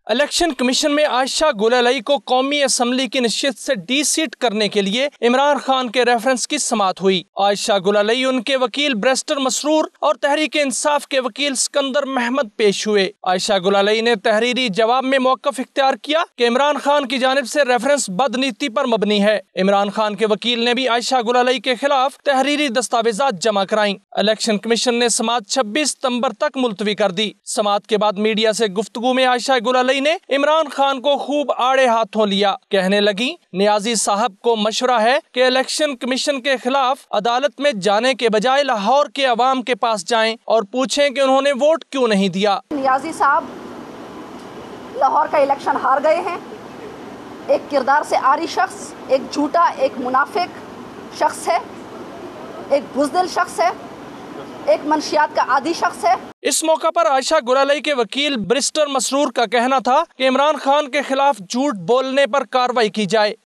Election commission में आयशा गुलालाई को कौमी असम्बली की नशिस्त से डी सीट करने के लिए इमरान खान के रेफरेंस की समाअत हुई। आयशा गुलालाई, उनके वकील बैरिस्टर मसरूर और तहरीक इंसाफ के वकील सिकंदर महमद पेश हुए। आयशा गुलालाई ने तहरीरी जवाब में मौक़िफ़ इख्तियार किया कि इमरान खान की जानिब से रेफरेंस बदनीति पर मबनी है। इमरान खान के वकील ने भी आयशा गुलालाई के खिलाफ तहरीरी दस्तावेजात जमा कराई। इलेक्शन कमीशन ने समाअत 26 सितंबर तक मुलतवी कर दी। समाअत के बाद मीडिया से गुफ्तगू में आयशा गुलालाई ने इमरान खान को खूब आड़े हाथों लिया। कहने लगी, नियाजी साहब को मशवरा है कि इलेक्शन कमीशन के खिलाफ अदालत में जाने के बजाय लाहौर के अवाम के पास जाएं और पूछें कि उन्होंने वोट क्यों नहीं दिया। नियाजी साहब लाहौर का इलेक्शन हार गए हैं। एक किरदार से आरी शख्स, एक झूठा, एक मुनाफिक शख्स है, एक बुज़दिल शख्स है, एक मंशियात का आदी शख्स है। इस मौका पर आयशा गुलालाई के वकील बैरिस्टर मसरूर का कहना था कि इमरान खान के खिलाफ झूठ बोलने पर कार्रवाई की जाए।